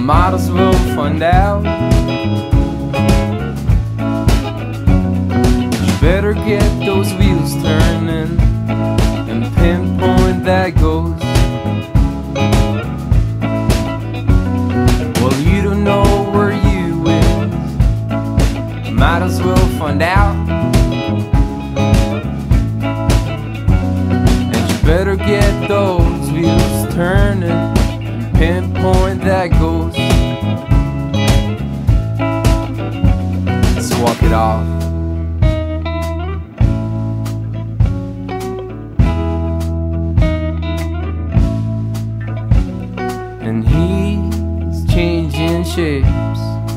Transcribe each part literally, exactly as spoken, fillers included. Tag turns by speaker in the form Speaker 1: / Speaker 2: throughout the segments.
Speaker 1: might as well find out. You better get those wheels turning and pinpoint that ghost. Well, you don't know where you is, might as well find out. And you better get those wheels turning and pinpoint that ghost. So walk it off. And he's changing shapes,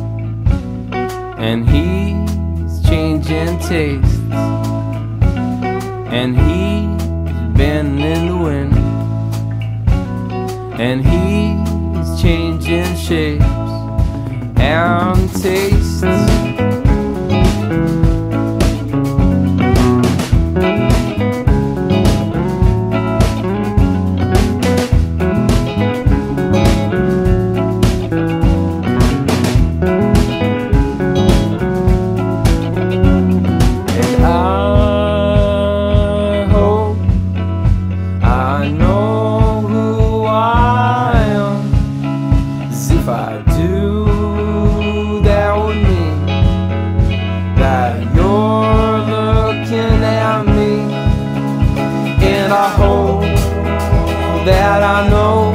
Speaker 1: and he's changing tastes, and he's bending the wind, and he's changing shapes and tastes. If I do, that would mean that you're looking at me, and I hope that I know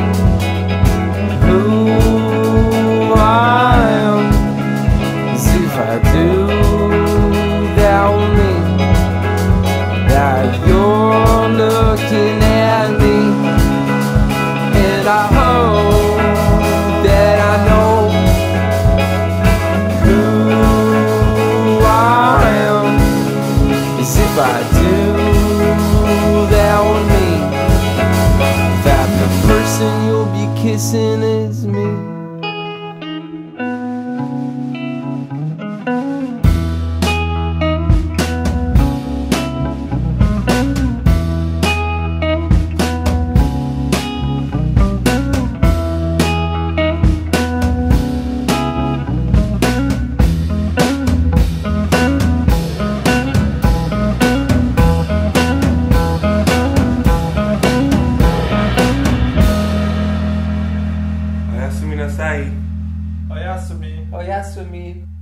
Speaker 1: who I am. 'Cause if I do, that would mean that you're looking at me, and I hope that I know who I am. As if I do, that would mean that the person you'll be kissing is me.
Speaker 2: Oyasumi nasai.
Speaker 3: Oyasumi.
Speaker 1: Oyasumi.